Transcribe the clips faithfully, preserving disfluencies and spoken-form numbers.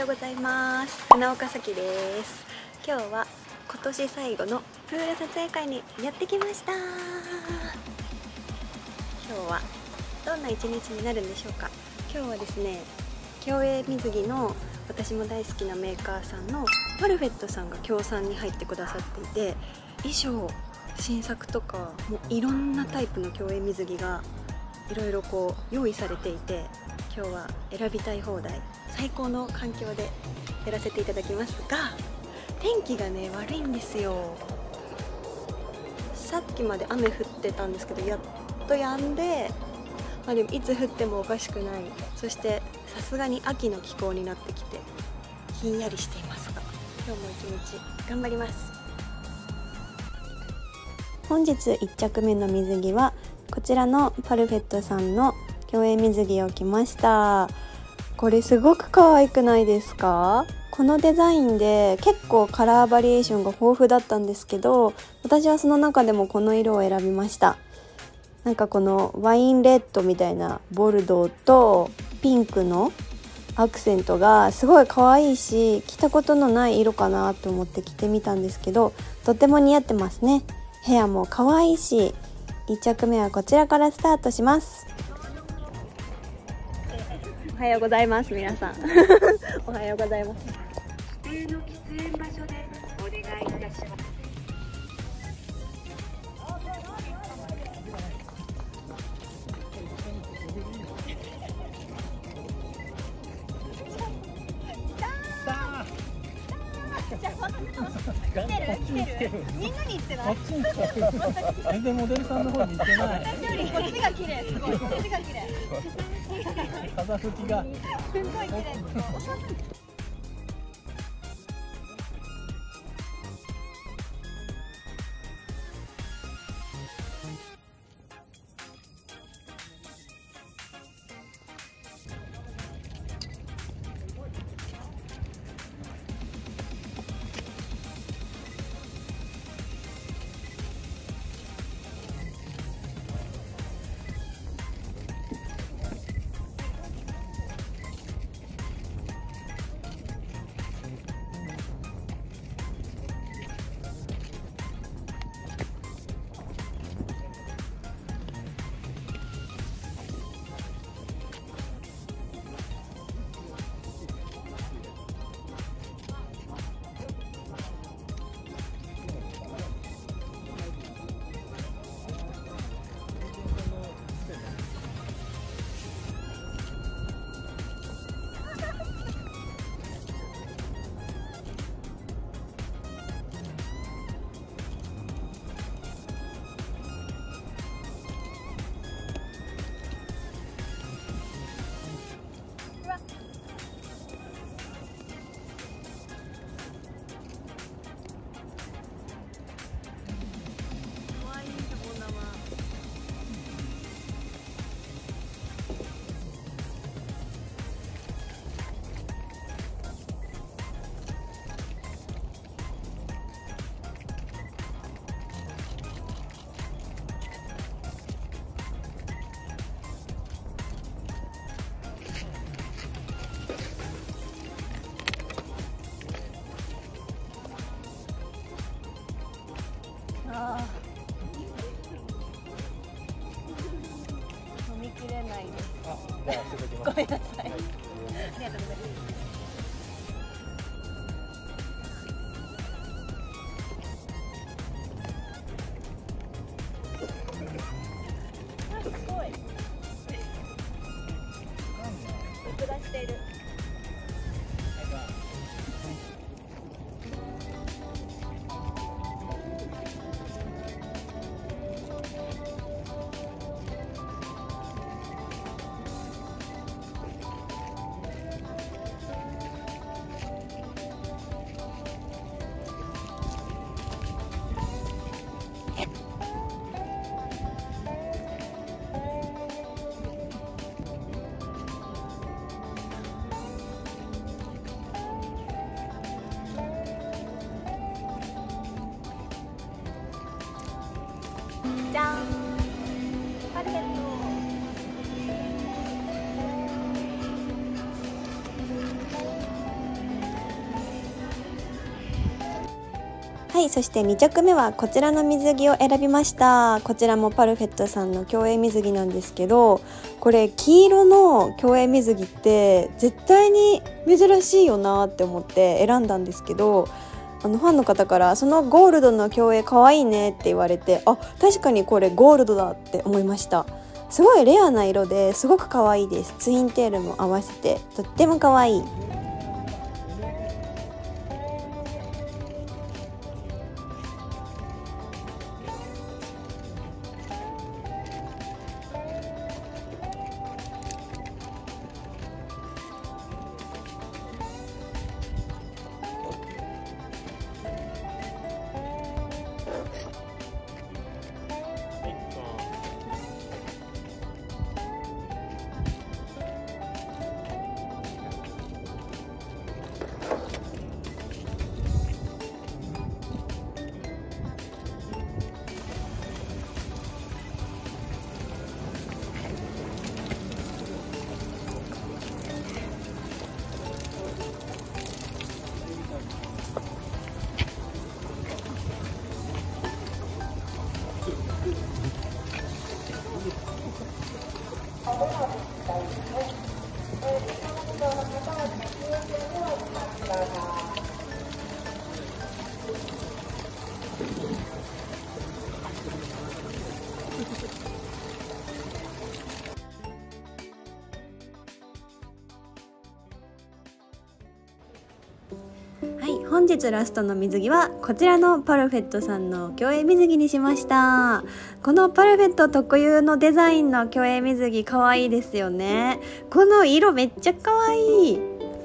ようございます。船岡咲です。今日は今年最後のプール撮影会にやってきました。今日はどんな一日になるんでしょうか。今日はですね、競泳水着の私も大好きなメーカーさんのパルフェットさんが協賛に入ってくださっていて、衣装新作とかもういろんなタイプの競泳水着がいろいろこう用意されていて、今日は選びたい放題、最高の環境でやらせていただきますが、天気がね悪いんですよ。さっきまで雨降ってたんですけど、やっと止んで、まあ、でもいつ降ってもおかしくない。そしてさすがに秋の気候になってきてひんやりしていますが、今日も一日頑張ります。本日いっ着目の水着はこちらのパルフェットさんの競泳水着を着ました。これすごく可愛くないですか？このデザインで結構カラーバリエーションが豊富だったんですけど、私はその中でもこの色を選びました。なんかこのワインレッドみたいなボルドーとピンクのアクセントがすごい可愛いし、着たことのない色かなと思って着てみたんですけど、とても似合ってますね。ヘアも可愛いし、いっ着目はこちらからスタートします。おはようございます皆さんおはようございます。 指定の喫煙場所でお願いいたします。 来てるみんなに言ってない。全然モデルさんの方に行ってない。 私よりこっちが綺麗。すごいこっちが綺麗。 風吹きがすごい綺麗。 飲みきれないです。 あ、じゃあ捨てときます。 ごめんなさい。ありがとうございます。すごい。下している。じゃん、パルフェット。 はい、そしてに着目はこちらの水着を選びました。こちらもパルフェットさんの競泳水着なんですけど、これ黄色の競泳水着って絶対に珍しいよなって思って選んだんですけど、あのファンの方からそのゴールドの競泳かわいいねって言われて、あ、確かにこれゴールドだって思いました。すごいレアな色ですごく可愛いです。ツインテールも合わせてとっても可愛い。はい、本日ラストの水着はこちらのパルフェットさんの競泳水着にしました。このパルフェット特有のデザインの競泳水着可愛いですよね。この色めっちゃ可愛い。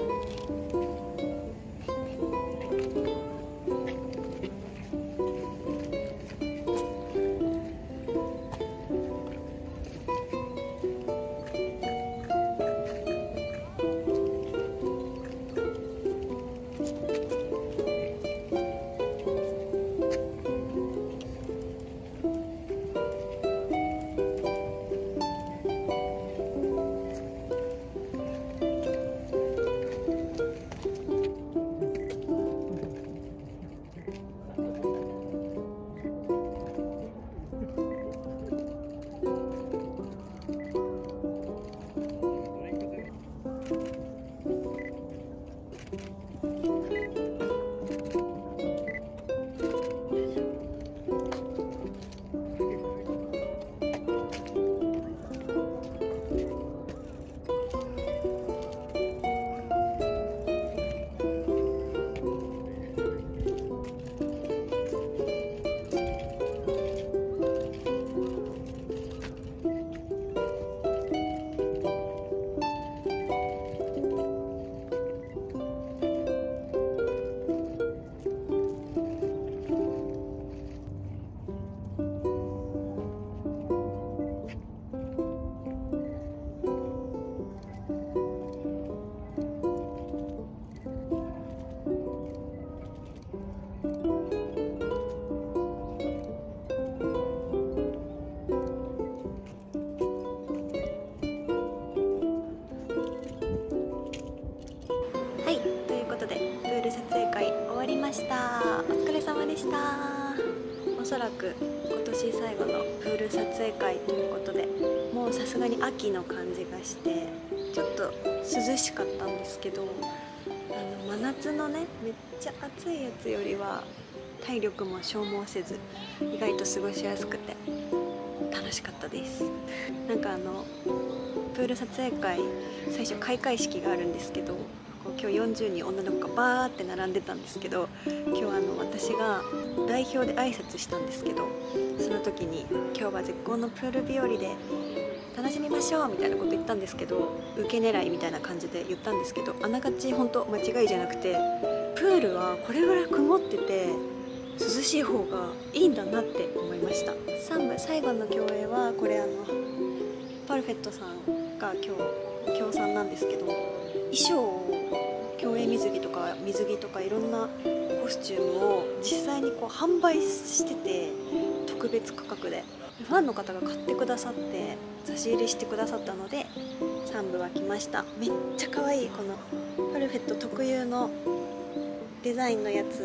おそらく今年最後のプール撮影会ということで、もうさすがに秋の感じがしてちょっと涼しかったんですけど、あの真夏のねめっちゃ暑いやつよりは体力も消耗せず意外と過ごしやすくて楽しかったです。なんかあのプール撮影会最初開会式があるんですけど、今日よんじゅうにん女の子がバーって並んでたんですけど、今日あの私が代表で挨拶したんですけど、その時に今日は絶好のプール日和で楽しみましょうみたいなこと言ったんですけど、受け狙いみたいな感じで言ったんですけど、あながち本当間違いじゃなくて、プールはこれぐらい曇ってて涼しい方がいいんだなって思いました。さん部最後の競泳はこれあのパルフェットさんが今日協賛なんですけど、衣装を競泳水着とか水着とかいろんなコスチュームを実際にこう販売してて、特別価格でファンの方が買ってくださって差し入れしてくださったのでさん部は来ました。めっちゃ可愛いこのパルフェット特有のデザインのやつ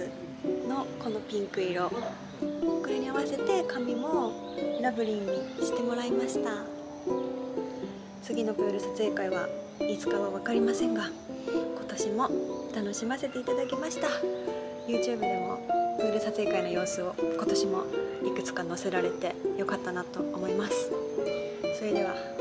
のこのピンク色、これに合わせて髪もラブリーにしてもらいました。次のプール撮影会はいつかは分かりませんが、今年も楽しませていただきました。 YouTube でもプール撮影会の様子を今年もいくつか載せられてよかったなと思います。それでは